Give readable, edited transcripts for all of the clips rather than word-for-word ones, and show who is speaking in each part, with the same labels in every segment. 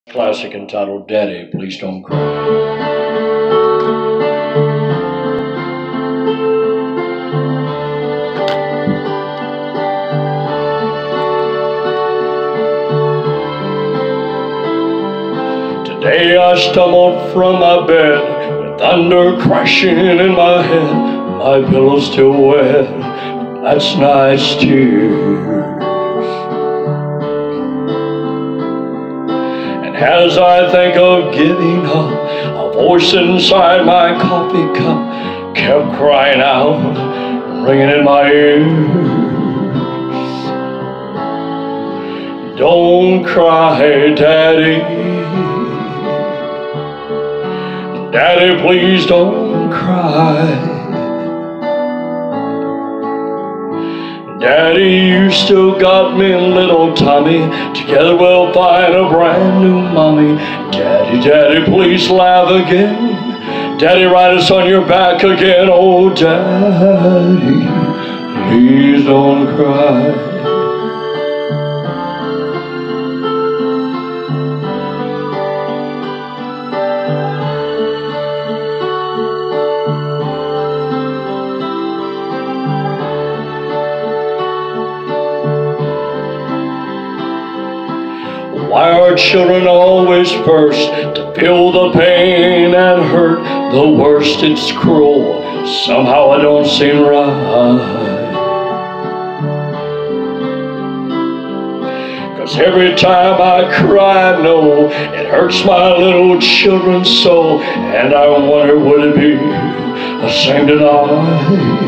Speaker 1: Classic entitled Daddy, Please Don't Cry. Today I stumbled from my bed with thunder crashing in my head. My pillow's still wet from last night's tears. And as I think of giving up, a voice inside my coffee cup kept crying out, ringing in my ears. Don't cry, Daddy. Daddy, please don't cry. Daddy, you still got me and little Tommy. Together we'll find a brand new mommy. Daddy, Daddy, please laugh again. Daddy, ride us on your back again. Oh, Daddy, please don't cry. Why are children always first to feel the pain and hurt the worst? It's cruel, somehow it don't seem right. 'Cause every time I cry, I know it hurts my little children's soul. And I wonder, would it be the same tonight?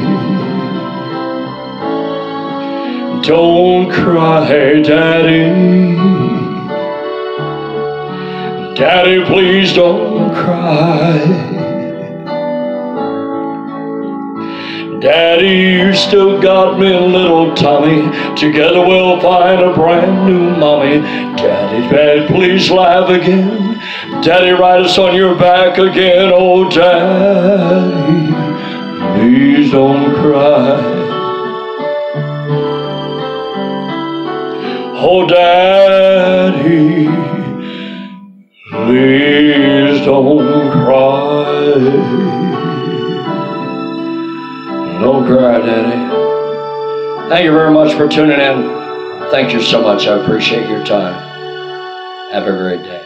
Speaker 1: Don't cry, Daddy. Daddy, please don't cry. Daddy, you still got me and little Tommy. Together we'll find a brand new mommy. Daddy, Daddy, please laugh again. Daddy, ride us on your back again. Oh, Daddy, please don't cry. Oh, Daddy, please don't cry. Don't cry, Daddy. Thank you very much for tuning in. Thank you so much. I appreciate your time. Have a great day.